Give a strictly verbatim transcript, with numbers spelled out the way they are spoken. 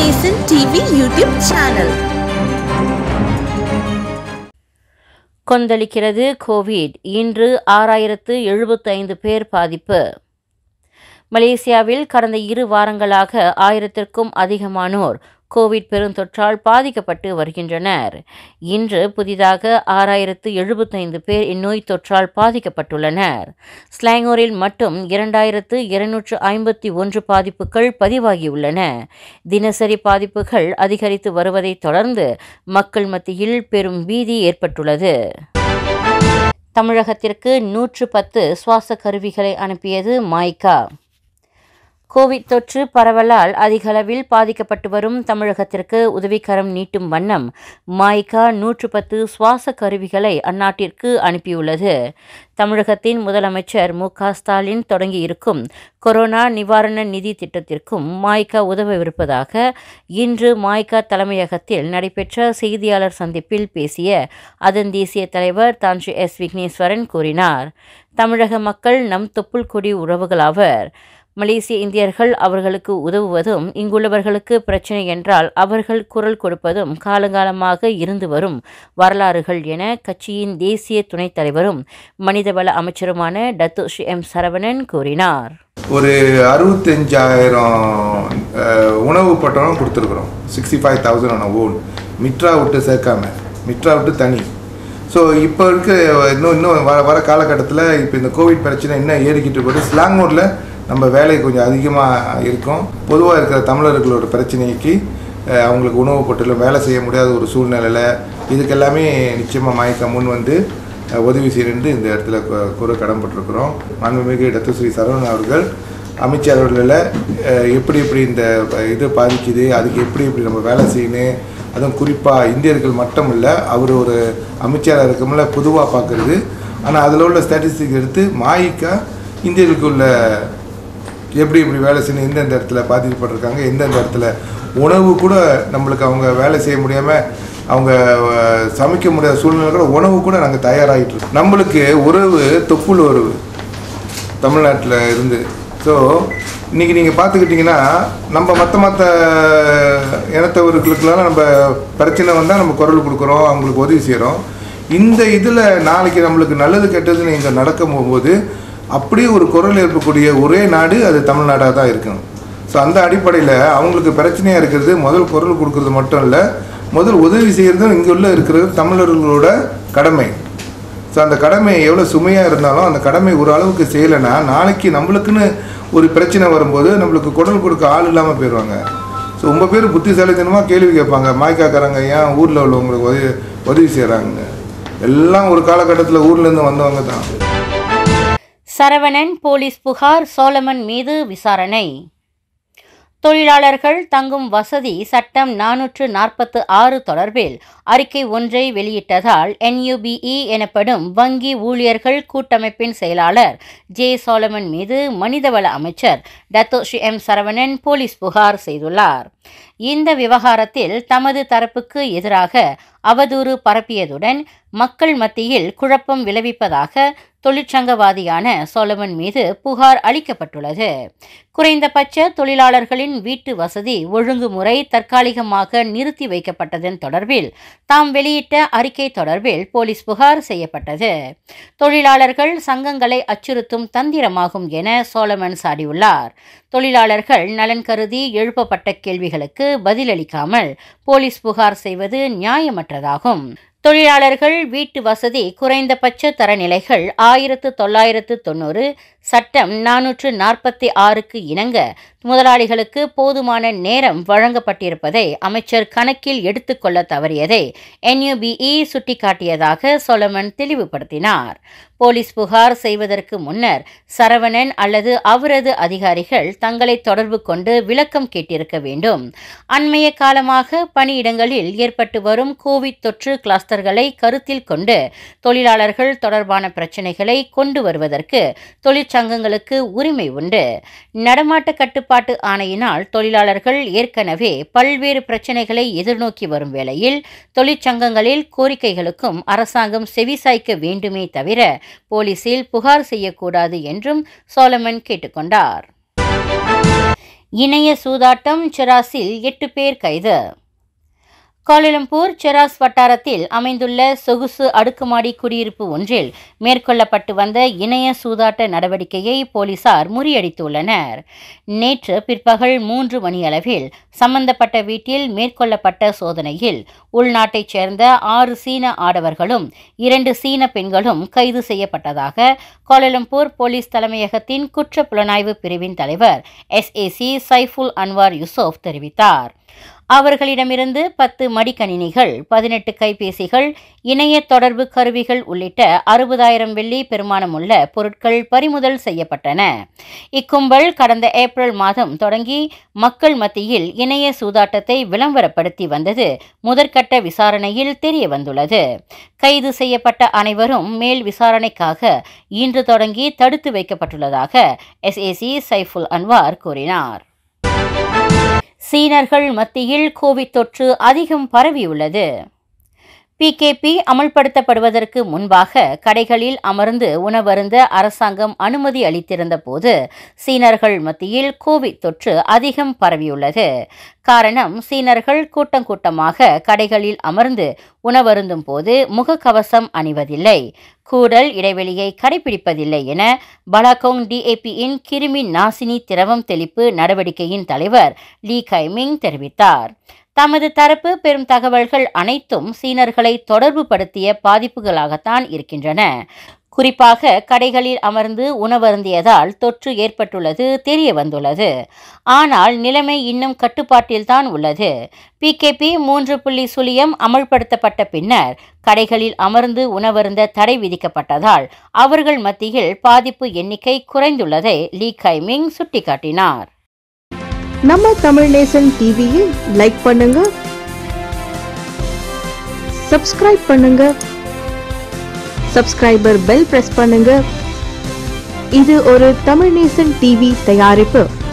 நேசன் TV YouTube channel. கொந்தளிக்கிறது Covid. இன்று ஆறாயிரத்து எழுபத்தி ஐந்து பேர் பாதிப்பு. மலேசியாவில் கடந்த இரு வாரங்களாக ஆயிரத்திற்கும் அதிகமானோர் கோவிட் பெருந்தொற்றால் பாதிக்கப்பட்டு வருகின்றனர். இன்று புதிதாக ஆறாயிரத்து எழுபத்தைந்து பேர் இந்நோய் தொற்றால் பாதிக்கப்பட்டுள்ளனர். ஸ்லாங்கோரில் மட்டும் இரண்டாயிரத்து இருநூற்று ஐம்பத்தி ஒன்று பாதிப்புகள் பதிவாகியுள்ளன. தினசரி பாதிப்புகள் அதிகரித்து வருவதை தொடர்ந்து மக்கள் மத்தியில் பெரும் பீதி ஏற்பட்டுள்ளது. தமிழகத்திற்கு நூற்று பத்து சுவாச கருவிகளை அனுப்பியது மாய்கா. கோவிட் தொற்று பரவலால் அதிகளவில் பாதிக்கப்பட்டு வரும் தமிழகத்திற்கு உதவிக்கரம் நீட்டும் வண்ணம் மாய்கா நூற்று பத்து சுவாச கருவிகளை அந்நாட்டிற்கு அனுப்பியுள்ளது. தமிழகத்தின் முதலமைச்சர் மு க ஸ்டாலின் தொடங்கியிருக்கும் கொரோனா நிவாரண நிதி திட்டத்திற்கும் மாய்கா உதவவிருப்பதாக இன்று மாய்கா தலைமையகத்தில் நடைபெற்ற செய்தியாளர் சந்திப்பில் பேசிய அதன் தேசிய தலைவர் தான்ஸ்ரீ எஸ் விக்னேஸ்வரன் கூறினார். தமிழக மக்கள் நம் தொப்புள் கொடி உறவுகளாவர். மலேசிய இந்தியர்கள் அவர்களுக்கு உதவுவதும் இங்குள்ளவர்களுக்கு பிரச்சினை என்றால் அவர்கள் குரல் கொடுப்பதும் காலங்காலமாக இருந்து வரும் வரலாறுகள் என கட்சியின் தேசிய துணைத் தலைவரும் மனிதவள அமைச்சருமான டத்து ஸ்ரீ எம் சரவணன் கூறினார். ஒரு அறுபத்தஞ்சாயிரம் உணவு பட்டணம் கொடுத்துருக்குறோம். சிக்ஸ்டி ஃபைவ் தௌசண்ட் ஆன ஓன் மிட்ரா விட்டு சேர்க்காம மிட்ரா விட்டு தனி. ஸோ இப்போ இருக்க இன்னும் இன்னும் வர வர காலகட்டத்தில் இப்போ இந்த கோவிட் பிரச்சனை என்ன ஏறிக்கிட்டு போது ஸ்லாங்கூரில் நம்ம வேலை கொஞ்சம் அதிகமாக இருக்கும். பொதுவாக இருக்கிற தமிழர்களோட பிரச்சனைக்கு அவங்களுக்கு உணவு பொட்டலும் வேலை செய்ய முடியாத ஒரு சூழ்நிலையில் இதுக்கெல்லாமே நிச்சயமாக மாய்கா முன் வந்து உதவி செய்யணுன்னு இந்த இடத்துல கூற கடன்பட்டுருக்குறோம். மாண்புமிகு டத்து ஸ்ரீ சரவணன் அவர்கள் அமைச்சர்களில் எப்படி எப்படி இந்த இது பாதிக்குது, அதுக்கு எப்படி எப்படி நம்ம வேலை செய்யணும், அதுவும் குறிப்பாக இந்தியர்கள் மட்டும் இல்லை, அவர் ஒரு அமைச்சராக இருக்கமில்ல பொதுவாக பார்க்குறது. ஆனால் அதில் உள்ள ஸ்டாட்டிஸ்டிக் எடுத்து மாய்கா இந்தியர்களுக்குள்ள எப்படி இப்படி வேலை செய்யணும், எந்தெந்த இடத்துல பாதிக்கப்பட்டிருக்காங்க, எந்தெந்த இடத்துல உணவு கூட நம்மளுக்கு அவங்க வேலை செய்ய முடியாமல் அவங்க சமைக்க முடியாத சூழ்நிலை கூட உணவு கூட நாங்கள் தயாராகிட்டு இருக்கோம். நம்மளுக்கு உறவு தொப்புள் உறவு தமிழ்நாட்டில் இருந்து. ஸோ இன்றைக்கி நீங்கள் பார்த்துக்கிட்டிங்கன்னா நம்ம மற்ற மற்ற இனத்தவர்களுக்கெல்லாம் நம்ம பிரச்சனை வந்தால் நம்ம குரல் கொடுக்குறோம், அவங்களுக்கு உதவி செய்கிறோம். இந்த இதில் நாளைக்கு நம்மளுக்கு நல்லது கெட்டதுன்னு இங்கே நடக்கும் போகும்போது அப்படியே ஒரு குரல் எழுப்பக்கூடிய ஒரே நாடு அது தமிழ்நாடாக தான் இருக்கணும். ஸோ அந்த அடிப்படையில் அவங்களுக்கு பிரச்சனையாக இருக்கிறது முதல் குரல் கொடுக்கறது மட்டும் இல்லை, முதல் உதவி செய்கிறதும் இங்கே உள்ள இருக்கிறது தமிழர்களோட கடமை. ஸோ அந்த கடமை எவ்வளோ சுமையாக இருந்தாலும் அந்த கடமை ஒரு அளவுக்கு செய்யலைன்னா நாளைக்கு நம்மளுக்குன்னு ஒரு பிரச்சனை வரும்போது நம்மளுக்கு குரல் கொடுக்க ஆள் இல்லாமல் போயிடுவாங்க. ஸோ உங்கள் பேர் புத்திசாலித்தனமாக கேள்வி கேட்பாங்க, மாய்காக்காரங்க ஏன் ஊரில் உள்ளவங்களுக்கு உதவி உதவி செய்கிறாங்க. எல்லாம் ஒரு காலகட்டத்தில் ஊர்லேருந்து வந்தவங்க தான். சரவணன் போலீஸ் புகார், சோலமன் மீது விசாரணை. தொழிலாளர்கள் தங்கும் வசதி சட்டம் நானூற்று நாற்பத்து ஆறு தொடர்பில் அறிக்கை ஒன்றை வெளியிட்டதால் என் யூ பி இ எனப்படும் வங்கி ஊழியர்கள் கூட்டமைப்பின் செயலாளர் ஜே சோலமன் மீது மனிதவள அமைச்சர் Datuk Sri M Saravanan police புகார் செய்துள்ளார். இந்த விவகாரத்தில் தமது தரப்புக்கு எதிராக அவதூறு பரப்பியதுடன் மக்கள் மத்தியில் குழப்பம் விளைவிப்பதாக தொழிற்சங்கவாதியான சோலமன் மீது புகார் அளிக்கப்பட்டுள்ளது. குறைந்தபட்ச தொழிலாளர்களின் வீட்டு வசதி ஒழுங்குமுறை தற்காலிகமாக நிறுத்தி வைக்கப்பட்டதன் தொடர்பில் தாம் வெளியிட்ட அறிக்கை தொடர்பில் போலீஸ் புகார் செய்யப்பட்டது. தொழிலாளர்கள் சங்கங்களை அச்சுறுத்தும் தந்திரமாகும் என சோலமன் சாடியுள்ளார். தொழிலாளர்கள் நலன் கருதி எழுப்பப்பட்ட கேள்விகளுக்கு பதிலளிக்காமல் போலீஸ் புகார் செய்வது நியாயமற்றதாகும். தொழிலாளர்கள் வீட்டு வசதி குறைந்தபட்ச தரநிலைகள் ஆயிரத்து தொள்ளாயிரத்து தொண்ணூறு சட்டம் நானூற்று நாற்பத்தி ஆறுக்கு இணங்க முதலாளிகளுக்கு போதுமான நேரம் வழங்கப்பட்டிருப்பதை அமைச்சர் கணக்கில் எடுத்துக்கொள்ள தவறியதை என் யூ பி இ சுட்டிக்காட்டியதாக சோலமன் தெளிவுபடுத்தினார். போலீஸ் புகார் செய்வதற்கு முன்னர் சரவணன் அல்லது அவரது அதிகாரிகள் தங்களை தொடர்பு கொண்டு விளக்கம் கேட்டிருக்க வேண்டும். அண்மைய காலமாக பணியிடங்களில் ஏற்பட்டு வரும் கோவிட் தொற்று கிளஸ்டர்களை கருத்தில் கொண்டு தொழிலாளர்கள் தொடர்பான பிரச்சினைகளை கொண்டு வருவதற்கு தொழிற்சங்கங்களுக்கு உரிமை உண்டு. நடமாட்ட கட்டுப்பாட்டு ஆணையினால் தொழிலாளர்கள் ஏற்கனவே பல்வேறு பிரச்சினைகளை எதிர்நோக்கி வரும் வேளையில் தொழிற்சங்கங்களில் கோரிக்கைகளுக்கும் அரசாங்கம் செவிசாய்க்க வேண்டுமே தவிர போலீசில் புகார் செய்யக்கூடாது என்றும் சோலமன் கேட்டுக்கொண்டார். இணைய சூதாட்டம் செராஸில் எட்டு பேர் கைது. கோலாலம்பூர் செராஸ் வட்டாரத்தில் அமைந்துள்ள சொகுசு அடுக்குமாடி குடியிருப்பு ஒன்றில் மேற்கொள்ளப்பட்டு வந்த இணைய சூதாட்ட நடவடிக்கையை போலீசார் முறியடித்துள்ளனர். நேற்று பிற்பகல் மூன்று மணியளவில் சம்பந்தப்பட்ட வீட்டில் மேற்கொள்ளப்பட்ட சோதனையில் உள்நாட்டைச் சேர்ந்த ஆறு சீன ஆடவர்களும் இரண்டு சீன பெண்களும் கைது செய்யப்பட்டதாக கோலாலம்பூர் போலீஸ் தலைமையகத்தின் குற்ற புலனாய்வு பிரிவின் தலைவர் S A C Saiful Anwar Yusof தெரிவித்தார். அவர்களிடமிருந்து பத்து மடிக்கணினிகள், பதினெட்டு கைபேசிகள், இணைய தொடர்பு கருவிகள் உள்ளிட்ட அறுபதாயிரம் வெள்ளி பெருமானமுள்ள பொருட்கள் பறிமுதல் செய்யப்பட்டன. இக்கும்பல் கடந்த ஏப்ரல் மாதம் தொடங்கி மக்கள் மத்தியில் இணைய சூதாட்டத்தை விளம்பரப்படுத்தி வந்தது முதற்கட்ட விசாரணையில் தெரிய வந்துள்ளது. கைது செய்யப்பட்ட அனைவரும் மேல் விசாரணைக்காக இன்று தொடங்கி தடுத்து வைக்கப்பட்டுள்ளதாக S A C Saiful Anwar கூறினார். சீனர்கள் மத்தியில் கோவிட் தொற்று அதிகம் பரவியுள்ளது. பி கே பி அமல்படுத்தப்படுவதற்கு முன்பாக கடைகளில் அமர்ந்து உணவருந்த அரசாங்கம் அனுமதி அளித்திருந்த போது சீனர்கள் மத்தியில் கோவிட் தொற்று அதிகம் பரவியுள்ளது. காரணம், சீனர்கள் கூட்டம் கூட்டமாக கடைகளில் அமர்ந்து உணவருந்தும் போது முகக்கவசம் அணிவதில்லை, கூடல் இடைவெளியை கடைபிடிப்பதில்லை என பலாகோங் டி ஏ பியின் கிருமி நாசினி திரவம் தெளிப்பு நடவடிக்கையின் தலைவர் லீ கைமிங் தெரிவித்தார். தமது தரப்பு பெறும் தகவல்கள் அனைத்தும் சீனர்களை தொடர்பு படுத்திய பாதிப்புகளாகத்தான் இருக்கின்றன. குறிப்பாக கடைகளில் அமர்ந்து உணவருந்தியதால் தொற்று ஏற்பட்டுள்ளது தெரிய வந்துள்ளது. ஆனால் நிலைமை இன்னும் கட்டுப்பாட்டில்தான் உள்ளது. பி கே பி மூன்று புள்ளி சுழியம் அமல்படுத்தப்பட்ட பின்னர் கடைகளில் அமர்ந்து உணவருந்த தடை விதிக்கப்பட்டதால் அவர்கள் மத்தியில் பாதிப்பு எண்ணிக்கை குறைந்துள்ளதை லீ கைமிங் சுட்டிக்காட்டினார். நம்ம தமிழ் நேசன் டிவியை லைக் பண்ணுங்க, சப்ஸ்கிரைப் பண்ணுங்க, சப்ஸ்கிரைபர் பெல் பிரஸ் பண்ணுங்க. இது ஒரு தமிழ் நேசன் டிவி தயாரிப்பு.